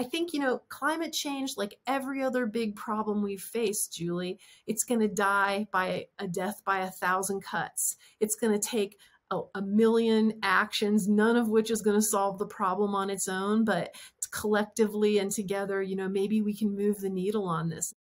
I think, climate change, like every other big problem we've faced, Julie, it's going to die by a death by 1,000 cuts. It's going to take a million actions, none of which is going to solve the problem on its own, but collectively and together, maybe we can move the needle on this.